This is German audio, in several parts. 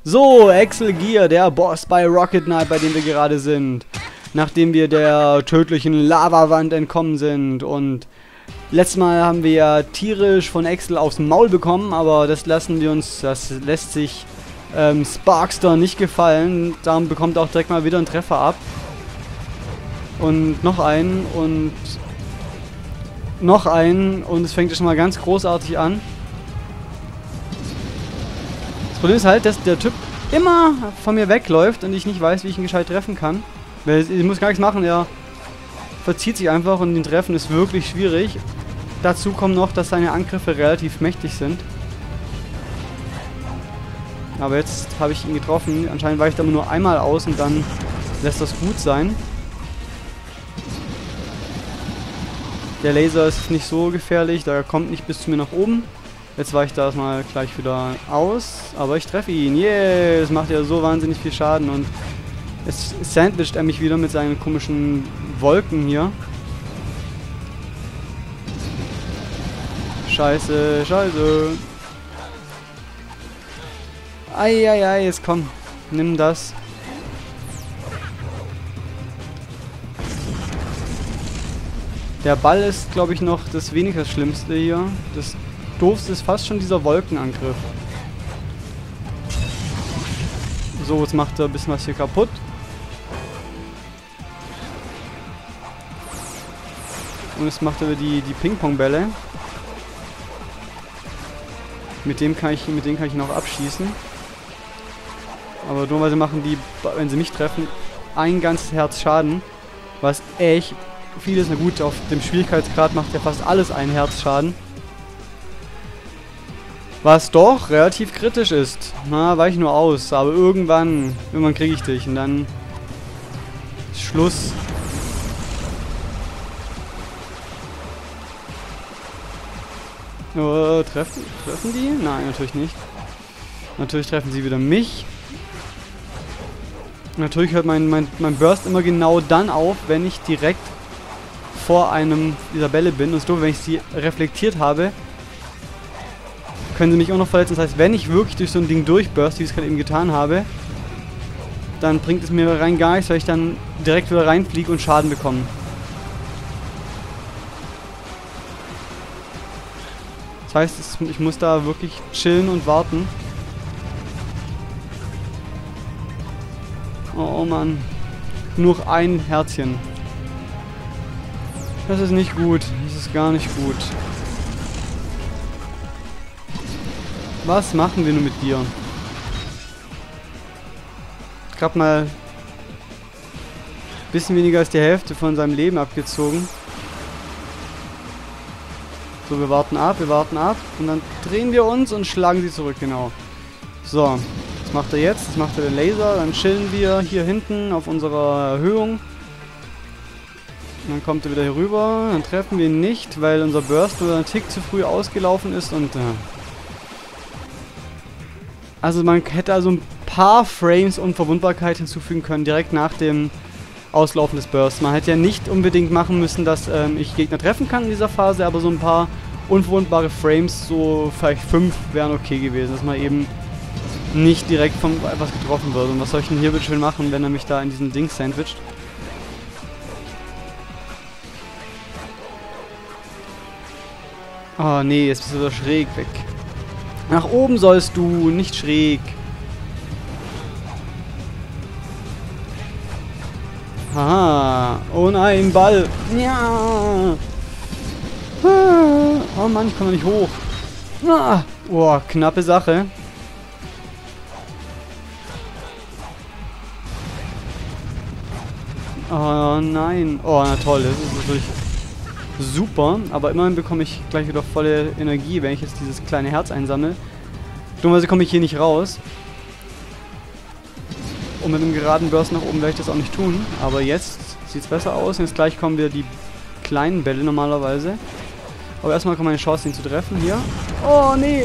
So, Axel Gear, der Boss bei Rocket Knight, bei dem wir gerade sind. Nachdem wir der tödlichen Lavawand entkommen sind. Und letztes Mal haben wir ja tierisch von Axel aufs Maul bekommen, aber das lässt sich Sparkster nicht gefallen. Darum bekommt er auch direkt mal wieder einen Treffer ab. Und noch einen und noch einen und es fängt schon mal ganz großartig an. Das Problem ist halt, dass der Typ immer von mir wegläuft und ich nicht weiß, wie ich ihn gescheit treffen kann. Weil ich muss gar nichts machen, er verzieht sich einfach und ihn treffen ist wirklich schwierig. Dazu kommt noch, dass seine Angriffe relativ mächtig sind. Aber jetzt habe ich ihn getroffen. Anscheinend weicht er nur einmal aus und dann lässt das gut sein. Der Laser ist nicht so gefährlich, da kommt nicht bis zu mir nach oben. Jetzt weicht er erstmal gleich wieder aus, aber ich treffe ihn. Yeah, das macht ja so wahnsinnig viel Schaden und jetzt sandwicht er mich wieder mit seinen komischen Wolken hier. Scheiße, scheiße. Eieiei, jetzt komm, nimm das. Der Ball ist, glaube ich, noch das weniger Schlimmste hier. Das Doofste ist fast schon dieser Wolkenangriff. So, jetzt macht er ein bisschen was hier kaputt. Und jetzt macht er die Ping-Pong-Bälle. Mit denen kann ich ihn auch abschießen. Aber dummerweise machen die, wenn sie mich treffen, ein ganzes Herz Schaden. Was echt viel ist. Na gut, auf dem Schwierigkeitsgrad macht ja fast alles ein Herz Schaden. Was doch relativ kritisch ist. Na, weich nur aus. Aber irgendwann kriege ich dich. Und dann ist Schluss. Treffen die? Nein, natürlich nicht. Natürlich treffen sie wieder mich. Natürlich hört mein Burst immer genau dann auf, wenn ich direkt vor einem dieser Bälle bin. Und es ist doof, wenn ich sie reflektiert habe, können sie mich auch noch verletzen. Das heißt, wenn ich wirklich durch so ein Ding durchburst, wie ich es gerade eben getan habe, dann bringt es mir rein gar nichts, weil ich dann direkt wieder reinfliege und Schaden bekomme. Das heißt, ich muss da wirklich chillen und warten. Oh Mann. Nur ein Herzchen. Das ist nicht gut. Das ist gar nicht gut. Was machen wir nun mit dir? Gerade mal ein bisschen weniger als die Hälfte von seinem Leben abgezogen. So, wir warten ab und dann drehen wir uns und schlagen sie zurück, genau. So, was macht er jetzt? Das macht er den Laser, dann chillen wir hier hinten auf unserer Erhöhung. Und dann kommt er wieder hier rüber, dann treffen wir ihn nicht, weil unser Burst wieder ein Tick zu früh ausgelaufen ist und... Also man hätte also ein paar Frames Unverwundbarkeit hinzufügen können, direkt nach dem Auslaufen des Bursts. Man hätte ja nicht unbedingt machen müssen, dass ich Gegner treffen kann in dieser Phase, aber so ein paar unverwundbare Frames, so vielleicht 5, wären okay gewesen, dass man eben nicht direkt von etwas getroffen wird. Und was soll ich denn hier bitte schön machen, wenn er mich da in diesem Ding sandwicht? Oh nee, jetzt bist du wieder schräg weg. Nach oben sollst du, nicht schräg. Haha. Oh nein, Ball. Ja. Oh Mann, ich komme nicht hoch. Oh, knappe Sache. Oh nein. Oh, na toll. Das ist natürlich super. Aber immerhin bekomme ich gleich wieder volle Energie, wenn ich jetzt dieses kleine Herz einsammle. Dummerweise komme ich hier nicht raus. Und mit einem geraden Burst nach oben werde ich das auch nicht tun. Aber jetzt sieht es besser aus. Jetzt gleich kommen wieder die kleinen Bälle normalerweise. Aber erstmal kommt meine Chance, ihn zu treffen. Hier. Oh, nee.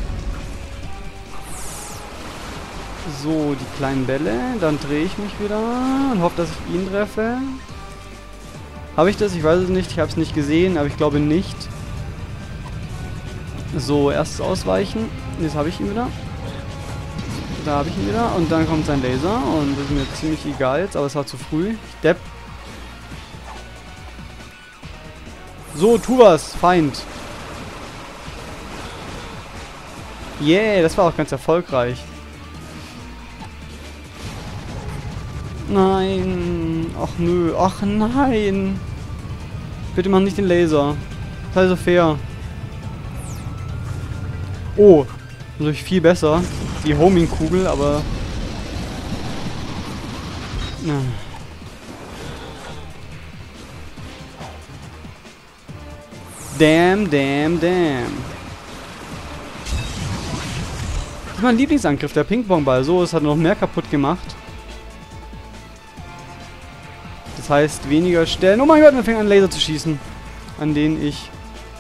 So, die kleinen Bälle. Dann drehe ich mich wieder und hoffe, dass ich ihn treffe. Habe ich das? Ich weiß es nicht. Ich habe es nicht gesehen, aber ich glaube nicht. So, erstes Ausweichen. Jetzt habe ich ihn wieder. Da habe ich ihn wieder. Und dann kommt sein Laser. Und das ist mir ziemlich egal jetzt, aber es war zu früh. Ich depp. So, tu was, Feind. Yeah, das war auch ganz erfolgreich. Nein. Ach nö. Ach nein. Bitte mach nicht den Laser. Sei so fair. Oh. Natürlich viel besser. Die Homing-Kugel, aber... Ja. Damn, damn, damn. Das ist mein Lieblingsangriff, der Ping-Pong-Ball. So, es hat noch mehr kaputt gemacht. Das heißt, weniger Stellen. Oh mein Gott, man fängt an, Laser zu schießen. An denen ich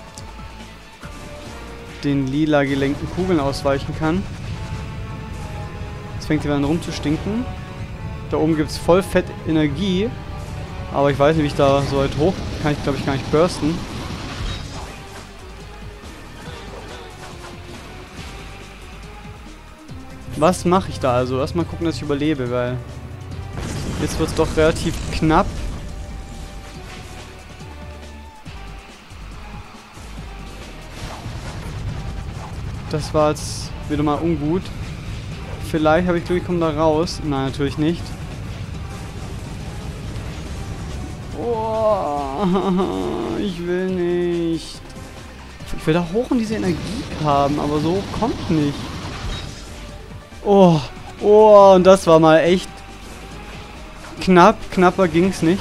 den lila gelenkten Kugeln ausweichen kann. Jetzt fängt sie an rumzustinken. Da oben gibt es voll fett Energie. Aber ich weiß nicht, wie ich da so weit hoch kann. Ich glaube, ich gar nicht bursten. Was mache ich da also? Erstmal gucken, dass ich überlebe, weil jetzt wird es doch relativ knapp. Das war jetzt wieder mal ungut. Vielleicht habe ich Glück, ich komme da raus. Nein, natürlich nicht. Oh, ich will nicht. Ich will da hoch und diese Energie haben, aber so kommt nicht. Oh, oh, und das war mal echt knapp. Knapper ging's nicht.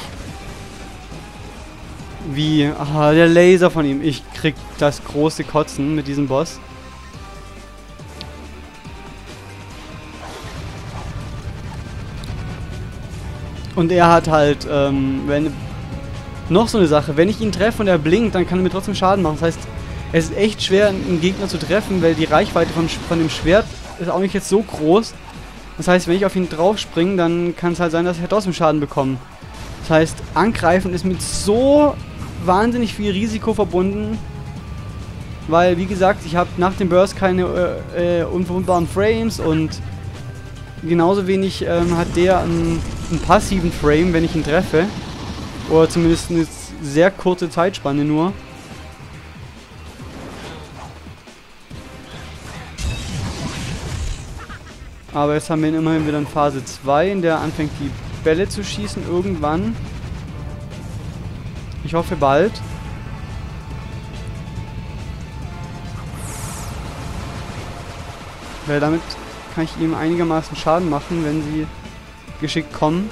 Wie? Ah, der Laser von ihm. Ich krieg das große Kotzen mit diesem Boss. Und er hat halt, wenn... Noch so eine Sache, wenn ich ihn treffe und er blinkt, dann kann er mir trotzdem Schaden machen. Das heißt, es ist echt schwer, einen Gegner zu treffen, weil die Reichweite von dem Schwert ist auch nicht jetzt so groß. Das heißt, wenn ich auf ihn drauf springe, dann kann es halt sein, dass ich trotzdem Schaden bekomme. Das heißt, angreifen ist mit so wahnsinnig viel Risiko verbunden. Weil, wie gesagt, ich habe nach dem Burst keine unverwundbaren Frames und genauso wenig hat der einen passiven Frame, wenn ich ihn treffe. Oder zumindest eine sehr kurze Zeitspanne nur. Aber jetzt haben wir ihn immerhin wieder in Phase 2, in der anfängt die Bälle zu schießen irgendwann. Ich hoffe bald. Weil damit kann ich ihm einigermaßen Schaden machen, wenn sie geschickt kommen.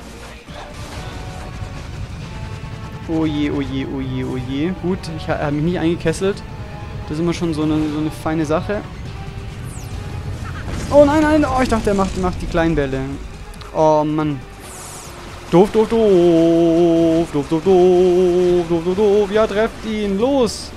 Oh je, oh je, oh je, oh je. Gut, ich habe mich nicht eingekesselt. Das ist immer schon so eine feine Sache. Oh nein, nein. Oh, ich dachte, er macht die kleinen Bälle. Oh Mann. Doof, doof, doof. Doof, doof, doof. Doof, doof, doof. Ja, trefft ihn. Los.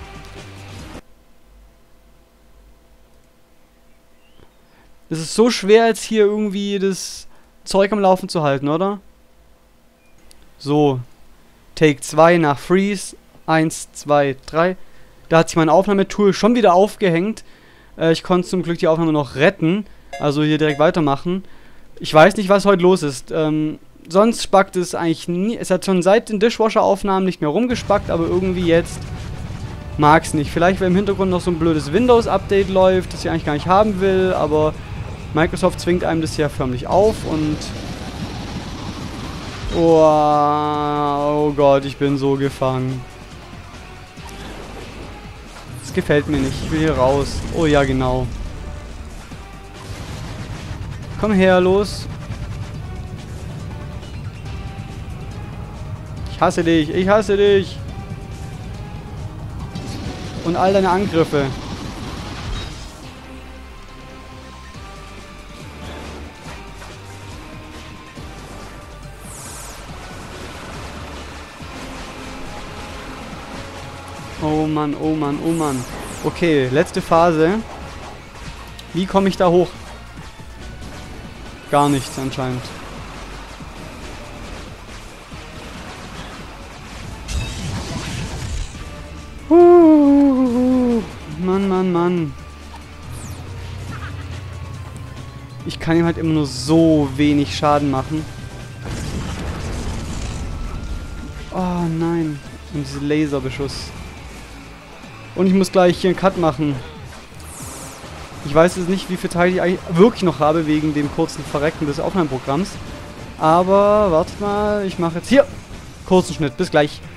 Es ist so schwer, jetzt hier irgendwie das Zeug am Laufen zu halten, oder? So. Take 2 nach Freeze. 1, 2, 3. Da hat sich mein Aufnahmetool schon wieder aufgehängt. Ich konnte zum Glück die Aufnahme noch retten. Also hier direkt weitermachen. Ich weiß nicht, was heute los ist. Sonst spackt es eigentlich nie. Es hat schon seit den Dishwasher-Aufnahmen nicht mehr rumgespackt, aber irgendwie jetzt mag es nicht. Vielleicht, weil im Hintergrund noch so ein blödes Windows-Update läuft, das ich eigentlich gar nicht haben will, aber Microsoft zwingt einem das ja förmlich auf und... Oh Gott, ich bin so gefangen. Das gefällt mir nicht. Ich will hier raus. Oh ja, genau. Komm her, los. Ich hasse dich. Ich hasse dich. Und all deine Angriffe. Oh Mann, oh Mann, oh Mann. Okay, letzte Phase. Wie komme ich da hoch? Gar nichts anscheinend. Mann, Mann, Mann. ich kann ihm halt immer nur so wenig Schaden machen. Oh nein. Und diese Laserbeschuss. Und ich muss gleich hier einen Cut machen. Ich weiß jetzt nicht, wie viel Teile ich eigentlich wirklich noch habe, wegen dem kurzen Verrecken des Aufnahmeprogramms. Aber, wartet mal, ich mache jetzt hier kurzen Schnitt. Bis gleich.